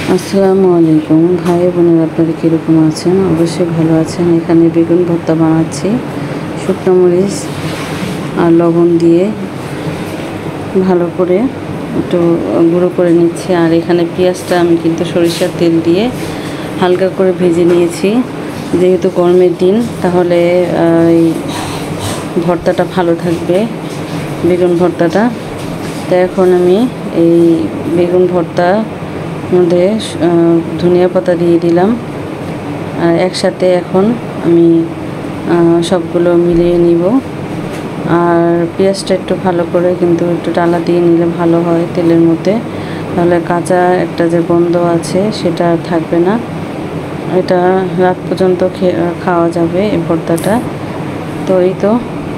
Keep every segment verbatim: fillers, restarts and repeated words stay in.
আসসালামু আলাইকুম ভাই বোনেরা, আপনারা কীরকম আছেন? অবশ্যই ভালো আছেন। এখানে বেগুন ভর্তা বানাচ্ছি শুকনো মরিচ আর লবণ দিয়ে ভালো করে একটু গুঁড়ো করে নিচ্ছি। আর এখানে পেঁয়াজটা আমি কিন্তু সরিষার তেল দিয়ে হালকা করে ভেজে নিয়েছি, যেহেতু গরমের দিন, তাহলে এই ভর্তাটা ভালো থাকবে, বেগুন ভর্তাটা। তো এখন আমি এই বেগুন ভর্তা মধ্যে ধনিয়া পাতা দিয়ে দিলাম, আর একসাথে এখন আমি সবগুলো মিলিয়ে নিব। আর পেঁয়াজটা একটু ভালো করে কিন্তু একটু ডালা দিয়ে নিলে ভালো হয় তেলের মধ্যে, তাহলে কাঁচা একটা যে গন্ধ আছে সেটা থাকবে না। এটা রাত পর্যন্ত খাওয়া যাবে এই ভর্তাটা। তো এই তো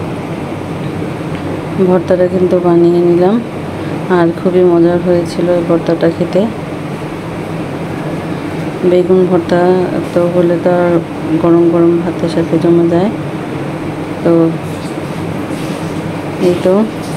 ভর্তাটা কিন্তু বানিয়ে নিলাম, আর খুবই মজার হয়েছিল এই ভর্তাটা খেতে। বেগুন ভর্তা তো হলে তো আর গরম গরম ভাতের সাথে জমে যায়। তো এই তো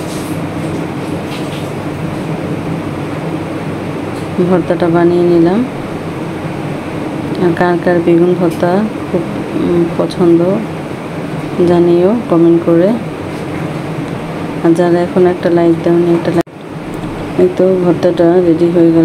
ভর্তাটা বানিয়ে নিলাম। আর কার কার বেগুন ভর্তা খুব পছন্দ জানিও কমেন্ট করে। আর যারা এখন একটা লাইক দেওনি, একটা লাইক। এই তো ভর্তাটা রেডি হয়ে গেল।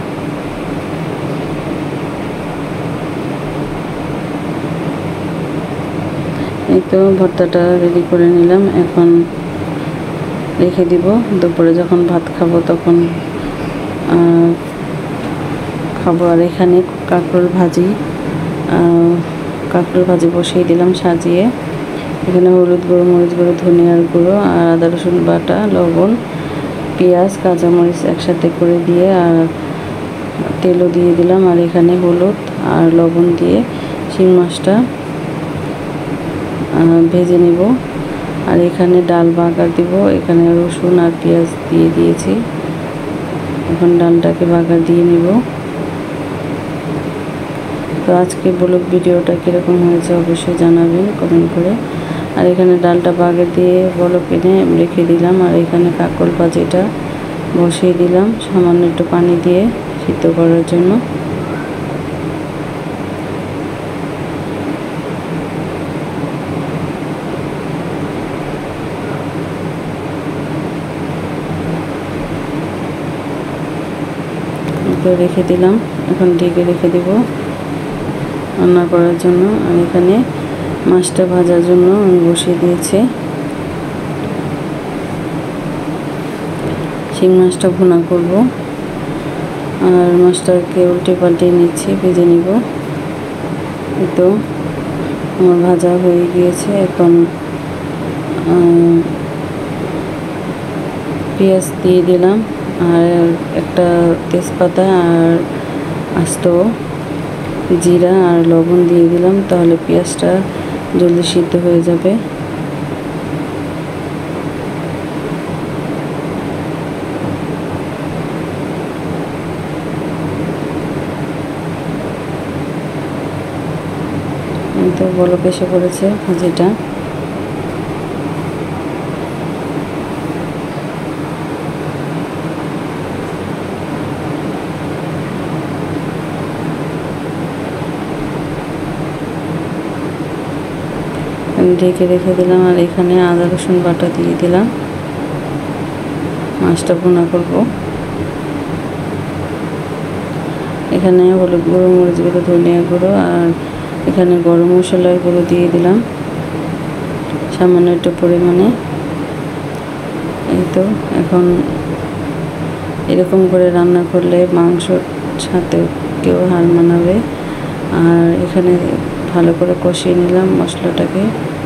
এই তো ভর্তাটা রেডি করে নিলাম, এখন রেখে দিব। দুপুরে যখন ভাত খাবো তখন খাবো। আর এখানে কাঁকরোল ভাজি কাঁকরোল ভাজি বসিয়ে দিলাম সাজিয়ে। এখানে হলুদ গুঁড়ো, মরিচ গুঁড়ো, ধনিয়ার গুঁড়ো আর আদা রসুন বাটা, লবণ, পেঁয়াজ, কাঁচামরিচ একসাথে করে দিয়ে আর তেলও দিয়ে দিলাম। আর এখানে হলুদ আর লবণ দিয়ে শিং মাছটা ভেজে নিব। আর এখানে ডাল বাগার দিব। এখানে রসুন আর পেঁয়াজ দিয়ে দিয়েছি। এখন ডালটাকে বাগার দিয়ে নিব। তো আজকে ব্লগ ভিডিওটা কীরকম হয়েছে অবশ্যই জানাবেন কমেন্ট করে। আর এখানে ডালটা বাগার দিয়ে বলক এনে রেখে দিলাম। আর এখানে কাঁকরোল ভাজিটা বসিয়ে দিলাম সামান্য একটু পানি দিয়ে সিদ্ধ করার জন্য। রেখে দিলাম, এখন ঢেকে রেখে দেব রান্না করার জন্য। আর এখানে মাছটা ভাজার জন্য আমি বসিয়ে দিয়েছি। শিং মাছটা ভুনা করব, আর মাছটাকে উল্টে পাল্টে নিচ্ছি, ভেজে নিব। তো আমার ভাজা হয়ে গিয়েছে। এখন পেঁয়াজ দিয়ে দিলাম, আর একটা তেজপাতা আর আস্ত জিরা আর লবণ দিয়ে দিলাম, তাহলে পেঁয়াজটা জলদি সিদ্ধ হয়ে যাবে। তো বলক এসে পড়েছে ভাজিটা। ঢেকে রেখে দিলাম। আর এখানে আদা রসুন বাটা দিয়ে দিলাম, মাছটা ভুনা করব। এখানে হলুদ গুঁড়ো, মরিচ গুঁড়ো, ধনিয়া গুঁড়ো আর এখানে গরম মশলার গুঁড়ো দিয়ে দিলাম সামান্য একটু পরিমাণে। এই তো এখন এরকম করে রান্না করলে মাংসর সাথে কেউ হার মানাবে। আর এখানে ভালো করে কষিয়ে নিলাম মশলাটাকে।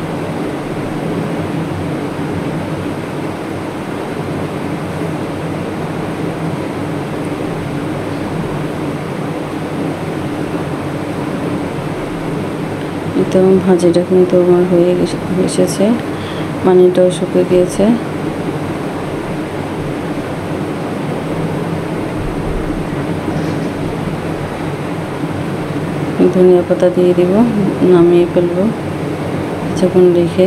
তো ভাজিটা কিন্তু আমার হয়ে এসেছে, পানিটাও শুকিয়ে গিয়েছে। ধনিয়া পাতা দিয়ে দিব, নামিয়ে ফেলবো কিছুক্ষণ রেখে।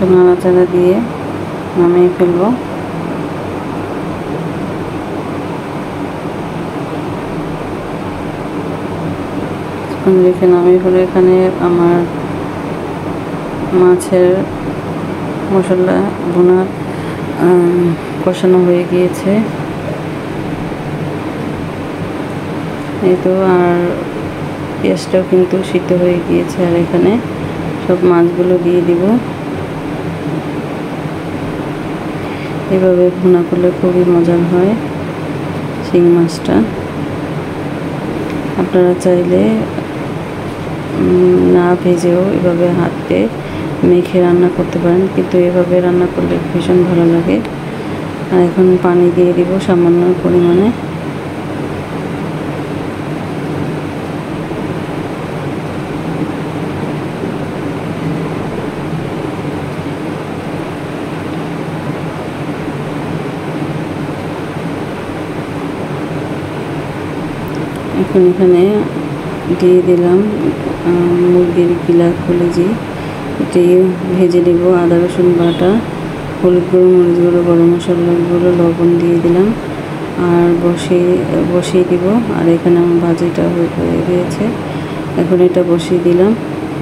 নাড়াচাড়া দিয়ে নামিয়ে ফেলবো। রেখে নামিয়ে ফেলে এখানে আমার মাছের মশলা ভুনা কষানো হয়ে গিয়েছে। এই তো, আর পেঁয়াজটাও কিন্তু সিদ্ধ হয়ে গিয়েছে। আর এখানে সব মাছগুলো দিয়ে দিব। এভাবে ভুনা করলে খুবই মজার হয় শিং মাছটা। আপনারা চাইলে না ভেজেও এভাবে হাতে মেখে রান্না করতে পারেন, কিন্তু এভাবে রান্না করলে ভীষণ ভালো লাগে। আর এখন পানি দিয়ে দিব সামান্য পরিমাণে। এখন এখানে দিয়ে দিলাম মুরগির গিলা কলিজি। এটি ভেজে নেব। আদা রসুন বাটা, হলুদ গুঁড়ো, মরিচ গুঁড়ো, গরম মশলাগুলো, লবণ দিয়ে দিলাম আর বসিয়ে বসিয়ে দিব। আর এখানে আমার ভাজিটা হয়ে গিয়েছে, এখন এটা বসিয়ে দিলাম।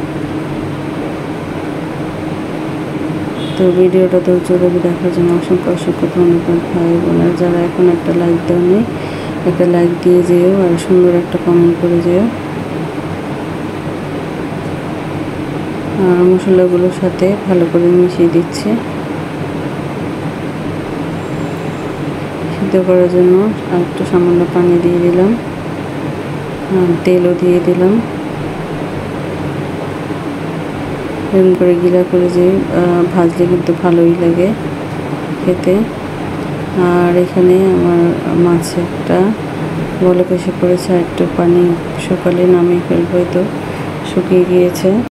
তো ভিডিওটা ধৈর্য ধরে দেখার জন্য অসংখ্য অসংখ্য ধন্যবাদ ভাই বোনেরা। যারা এখন একটা লাইক দেওয়া নেই, একটা লাইক দিয়ে যেও আর সুন্দর একটা কমেন্ট করে যেও। আর মশলাগুলোর সাথে ভালো করে মিশিয়ে দিচ্ছি। সিদ্ধ করার জন্য আর একটু সামান্য পানি দিয়ে দিলাম, তেলও দিয়ে দিলাম। এরকম করে গিলা করে যে ভাজলে কিন্তু ভালোই লাগে খেতে। আর এখানে আমার মাছ একটা বলক এসে পড়েছে, একটু পানি সকালে নামিয়ে ফেলবো, তো শুকিয়ে গিয়েছে।